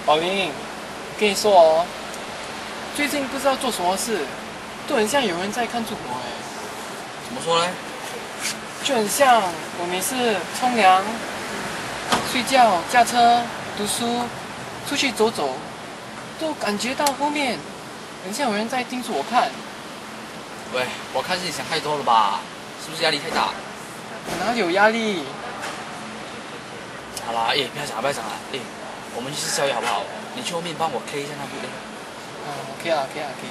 宝林，跟你说哦，最近不知道做什么事，都很像有人在看住我哎。 怎么说呢？ 就很像我每次冲凉、睡觉、驾车、读书、出去走走，都感觉到后面很像有人在盯着我看。 喂，我看是你想太多了吧？是不是压力太大？ 哪里有压力？ 好啦，不要讲了，不要讲了，我们去吃宵夜好不好？你去后面帮我 K 一下那部嘞。 可以啊，可以啊，可以。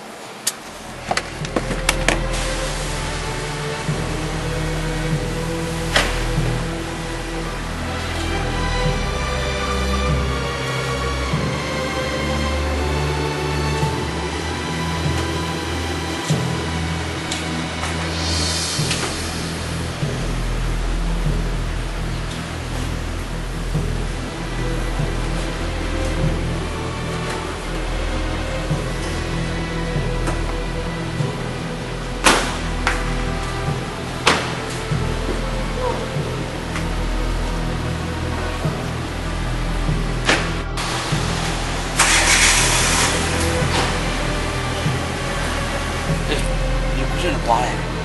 你不是很滑嘞？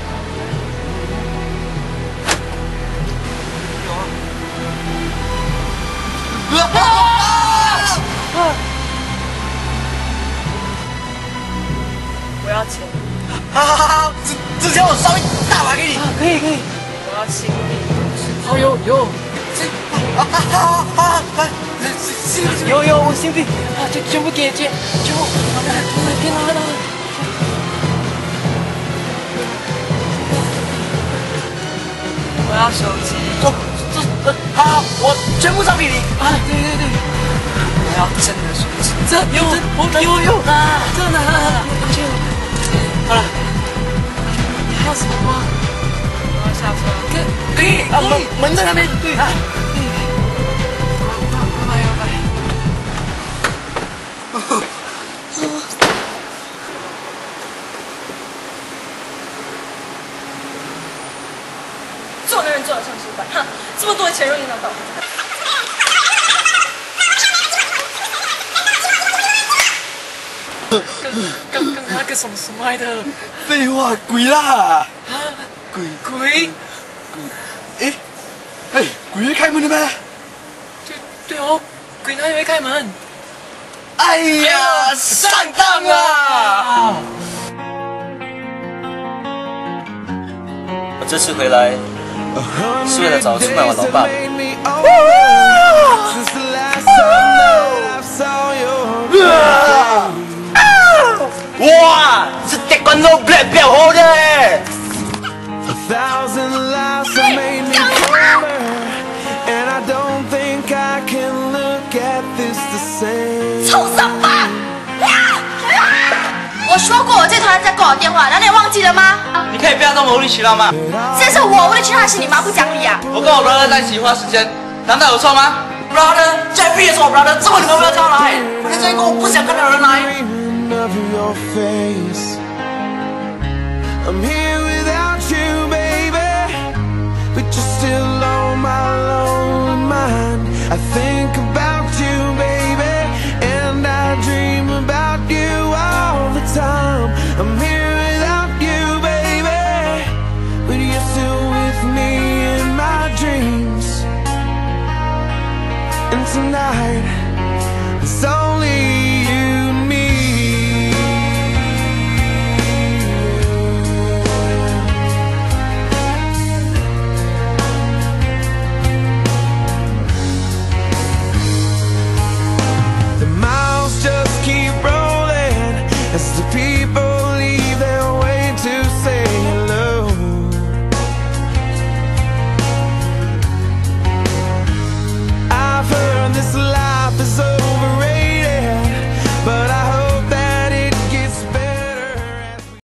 我要钱， 好，之前我烧一大把给你。 可以可以。 我要新币。 好有，我新币啊，全部给，全部，给拿。 我要手机。 好，我全部烧给你。 啊，对， 我要真的手机。 有啊，真的好了，你还有什么吗？ 我要下车。 可以啊，门在那边。对啊。拜。 做男人做得像失败，哼，这么多钱容易拿到。 刚那个什么来的？ 废话，鬼啦！ 鬼？ 鬼会开门的吗？ 对哦，鬼哪里会开门？ 哎呀，上当了！ 我这次回来是为了找出卖我老爸的。哇，是铁管肉不要活的哎！ 臭傻吧！我说过我最讨厌在挂我电话，难道你忘记了吗？ 你可以不要这么无理取闹吗？ 这是我无理取闹，还是你妈不讲理啊？ 我跟我 brother 在一起花时间，难道有错吗 brother， 在毕业时候 brother， 这么你们不要招来，我在这一个我不想看到人来。 I'm here without you, baby, but you're still on my